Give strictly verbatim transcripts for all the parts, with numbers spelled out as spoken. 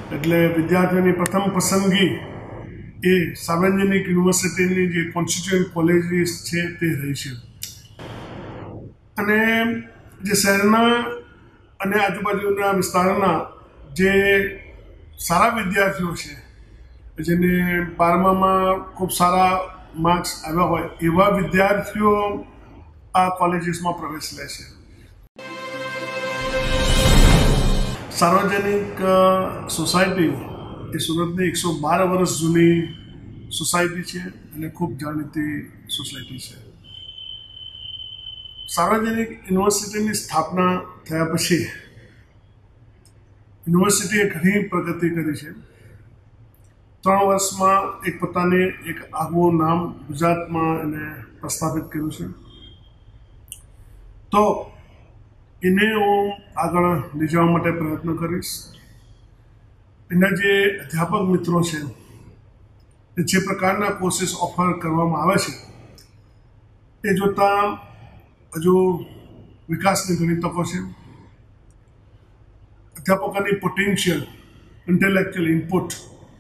એટલે વિદ્યાર્થીઓની પ્રથમ પસંદગી એ સાર્વજનિક યુનિવર્સિટીની જે કોન્સ્ટિટ્યુઅન્ટ કોલેજીસ છે તે રહી છે અને જે શહેરના અને આજુબાજુના વિસ્તારના જે સારા વિદ્યાર્થીઓ છે જેને બારમામાં ખૂબ સારા માર્ક્સ આવ્યા હોય એવા વિદ્યાર્થીઓ આ કોલેજીસમાં પ્રવેશ લે છે. સાર્વજનિક સોસાયટી એ સુરતની એકસો બાર વર્ષ જૂની સોસાયટી છે અને ખૂબ જાણીતી સોસાયટી છે. સાર્વજનિક યુનિવર્સિટીની સ્થાપના થયા પછી યુનિવર્સિટીએ ઘણી પ્રગતિ કરી છે. ત્રણ વર્ષમાં એક પોતાને એક આગવું નામ ગુજરાતમાં એને પ્રસ્થાપિત કર્યું છે. તો એને હું આગળ લઈ જવા માટે પ્રયત્ન કરીશ. એના જે અધ્યાપક મિત્રો છે જે પ્રકારના કોર્સીસ ઓફર કરવામાં આવે છે એ જોતાં હજુ વિકાસની ઘણી તકો છે. અધ્યાપકોની પોટેન્શિયલ ઇન્ટેલેક્ચ્યુઅલ ઇનપુટ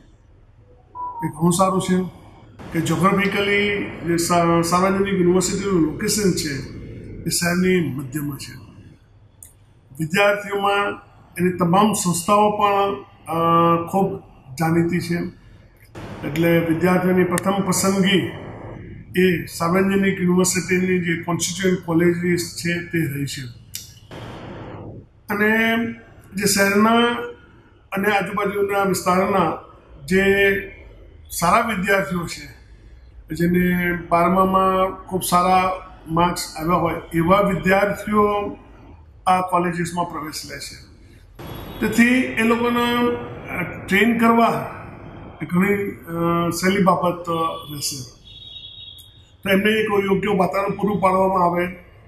એ ઘણું સારું છે કે જોગ્રાફિકલી જે સાર્વજનિક યુનિવર્સિટીનું લોકેશન છે એ શહેરની મધ્યમાં છે. વિદ્યાર્થીઓમાં એની તમામ સંસ્થાઓ પણ ખૂબ જાણીતી છે એટલે વિદ્યાર્થીઓની પ્રથમ પસંદગી એ સાર્વજનિક યુનિવર્સિટીની જે કોન્સ્ટિટ્યુઅન્ટ કોલેજીસ છે તે રહી છે અને જે શહેરના અને આજુબાજુના વિસ્તારના જે સારા વિદ્યાર્થીઓ છે જેને બારમામાં ખૂબ સારા માર્ક્સ આવ્યા હોય એવા વિદ્યાર્થીઓ આ કોલેજીસમાં પ્રવેશ લે છે. તેથી એ લોકોને ટ્રેન કરવા એ ઘણી સહેલી બાબત રહેશે. તો એમને એક યોગ્ય વાતાવરણ પૂરું પાડવામાં આવે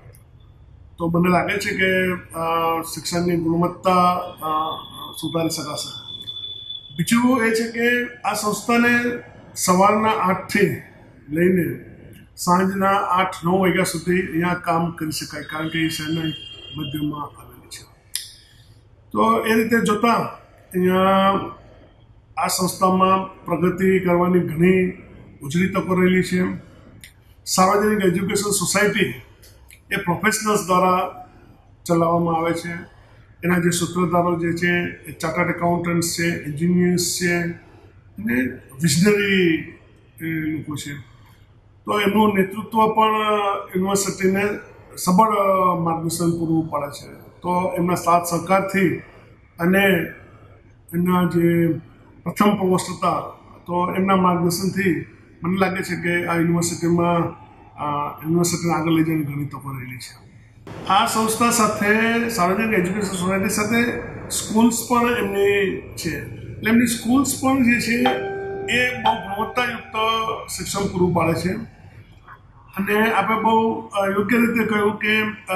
તો મને લાગે છે કે શિક્ષણની ગુણવત્તા સુધારી શકાશે. બીજું એ છે કે આ સંસ્થાને સવારના આઠથી લઈને સાંજના આઠ નવ વાગ્યા સુધી અહીંયા કામ કરી શકાય કારણ કે એ શહેરના મધ્યમાં આવેલી છે. તો એ રીતે જોતાં અહીંયા આ સંસ્થામાં પ્રગતિ કરવાની ઘણી ઉજળી તકો રહેલી છે. સાર્વજનિક એજ્યુકેશન સોસાયટી એ પ્રોફેશનલ્સ દ્વારા ચલાવવામાં આવે છે. એના જે સૂત્રધારો જે છે એ ચાર્ટર્ડ એકાઉન્ટન્ટ્સ છે, એન્જિનિયર્સ છે અને વિઝનરી લોકો છે. તો એમનું નેતૃત્વ પણ યુનિવર્સિટીને સબળ માર્ગદર્શન પૂરું પાડે છે. તો એમના સાથ સહકારથી અને એમના જે પ્રથમ પ્રોવોસ્ટ હતા તો એમના માર્ગદર્શનથી મને લાગે છે કે આ યુનિવર્સિટીમાં યુનિવર્સિટીને આગળ લઈ જવાની ઘણી તકો રહેલી છે. આ સંસ્થા સાથે સાર્વજનિક એજ્યુકેશન સોસાયટી સાથે સ્કૂલ્સ પણ એમની છે. એટલે એમની સ્કૂલ્સ પણ જે છે એ બહુ ગુણવત્તાયુક્ત શિક્ષણ પૂરું પાડે છે અને આપણે બહુ યોગ્ય રીતે કહ્યું કે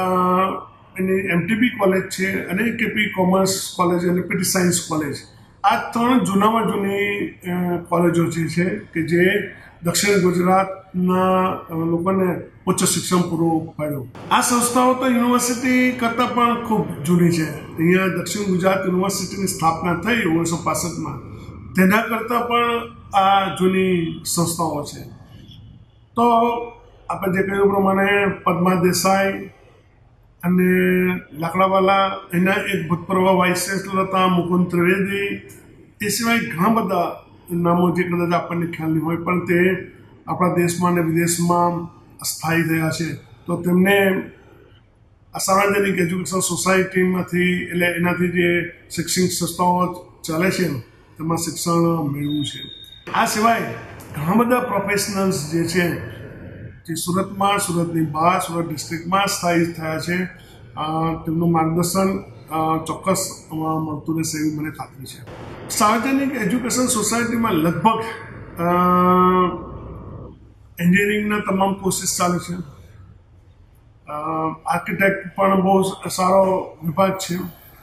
એની એમટીબી કોલેજ છે અને કેપી કોમર્સ કોલેજ અને પીટી સાયન્સ કોલેજ આ ત્રણ જૂનામાં જૂની કોલેજો જે છે કે જે દક્ષિણ ગુજરાતના લોકોને ઉચ્ચ શિક્ષણ પૂરું પાડ્યું. આ સંસ્થાઓ તો યુનિવર્સિટી કરતાં પણ ખૂબ જૂની છે. અહીંયા દક્ષિણ ગુજરાત યુનિવર્સિટીની સ્થાપના થઈ ઓગણીસો પાસઠમાં તેના કરતાં પણ આ જૂની સંસ્થાઓ છે. તો આપણે જે કહ્યું પ્રમાણે પદ્મા દેસાઈ અને લાકડાવાલા એના એક ભૂતપૂર્વ વાઇસ ચાન્સલર હતા મુકુંદ ત્રિવેદી. એ સિવાય ઘણા બધા નામો જે કદાચ આપણને ખ્યાલ નહીં હોય પણ તે આપણા દેશમાં અને વિદેશમાં સ્થાયી થયા છે. તો તેમને આ સાર્વજનિક એજ્યુકેશન સોસાયટીમાંથી એટલે એનાથી જે શૈક્ષણિક સંસ્થાઓ ચાલે છે તેમાં શિક્ષણ મેળવ્યું છે. આ સિવાય ઘણા બધા પ્રોફેશનલ્સ જે છે જે સુરતમાં સુરતની બહાર સુરત ડિસ્ટ્રિક્ટમાં સ્થાયી થયા છે તેમનું માર્ગદર્શન ચોક્કસ મળતું રહેશે એવી મને ખાતરી છે. સાર્વજનિક એજ્યુકેશન સોસાયટીમાં લગભગ એન્જિનિયરિંગના તમામ કોર્સીસ ચાલે છે. આર્કિટેક્ટ પણ બહુ સારો વિભાગ છે.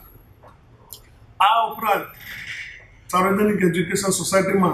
આ ઉપરાંત સાર્વજનિક એજ્યુકેશન સોસાયટીમાં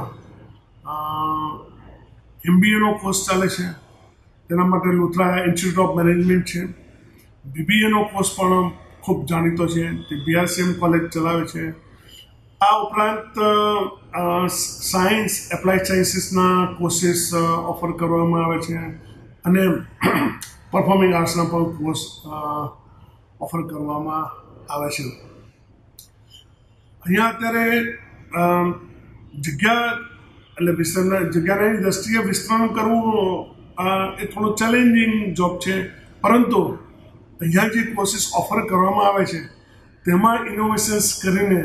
એમબીએનો કોર્સ ચાલે છે. તેના માટે લુથરા ઇન્સ્ટિટ્યૂટ ઓફ મેનેજમેન્ટ છે. બીબીએનો કોર્સ પણ ખૂબ જાણીતો છે તે બીઆરસીએમ કોલેજ ચલાવે છે. આ ઉપરાંત સાયન્સ એપ્લાઇડ સાયન્સીસના કોર્સીસ ઓફર કરવામાં આવે છે અને પરફોર્મિંગ આર્ટ્સના પણ કોર્સ ઓફર કરવામાં આવે છે. અહીંયા અત્યારે જગ્યા એટલે વિસ્તરણ જગ્યાની દ્રષ્ટિએ વિસ્તરણ કરવું એ થોડું ચેલેન્જિંગ જોબ છે, પરંતુ અહીંયા જે કોર્સીસ ઓફર કરવામાં આવે છે તેમાં ઇનોવેશન્સ કરીને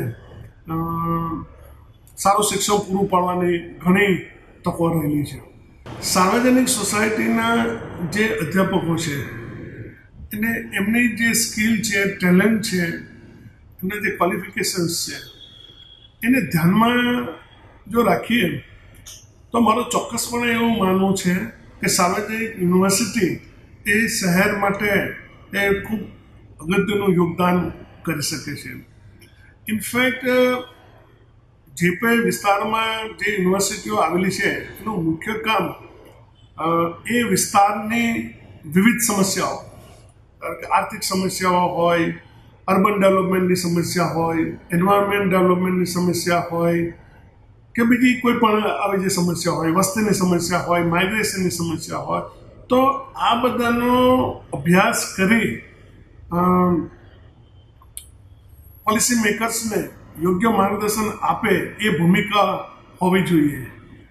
સારું શિક્ષણ પૂરું પાડવાની ઘણી તકો રહેલી છે. સાર્વજનિક સોસાયટીના જે અધ્યાપકો છે એને એમની જે સ્કિલ છે, ટેલેન્ટ છે, એમના જે ક્વોલિફિકેશન્સ છે એને ધ્યાનમાં જો રાખીએ તો મારું ચોક્કસપણે એવું માનવું છે કે સાર્વજનિક યુનિવર્સિટી એ શહેર માટે એ ખૂબ અગત્યનું યોગદાન કરી શકે છે. ઇનફેક્ટ જે પણ વિસ્તારમાં જે યુનિવર્સિટીઓ આવેલી છે એનું મુખ્ય કામ એ વિસ્તારની વિવિધ સમસ્યાઓ, આર્થિક સમસ્યાઓ હોય, અર્બન ડેવલપમેન્ટની સમસ્યા હોય, એન્વાયરમેન્ટ ડેવલપમેન્ટની સમસ્યા હોય કે બીજી કોઈ પણ આવી જે સમસ્યા હોય, વસ્તીની સમસ્યા હોય, માઇગ્રેશનની સમસ્યા હોય, તો આ બધાનો અભ્યાસ કરી પોલિસી મેકર્સને યોગ્ય માર્ગદર્શન આપે એ ભૂમિકા હોવી જોઈએ.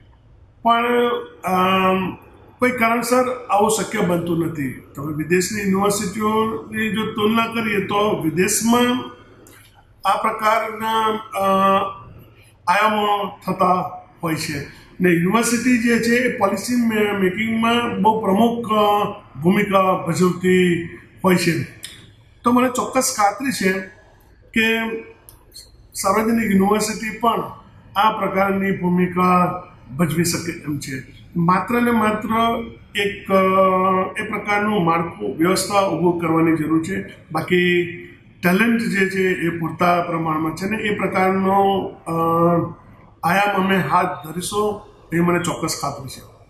પણ કોઈ કારણસર આવું શક્ય બનતું નથી. તમે વિદેશની યુનિવર્સિટીઓની જો તુલના કરીએ તો વિદેશમાં આ પ્રકારના આયામો થતા હોય છે ને યુનિવર્સિટી જે છે એ પોલિસી મેકિંગમાં બહુ પ્રમુખ ભૂમિકા ભજવતી હોય છે. તો મને ચોક્કસ ખાતરી છે કે સાર્વજનિક યુનિવર્સિટી પણ આ પ્રકારની ભૂમિકા ભજવી શકે એમ છે. માત્ર ને માત્ર એક એ પ્રકારનું માળખું વ્યવસ્થા ઊભું કરવાની જરૂર છે. બાકી ટેલેન્ટ જે છે એ પૂરતા પ્રમાણમાં છે ને એ પ્રકારનો આયામ અમે હાથ ધરીશું એ મને ચોક્કસ ખાતરી છે.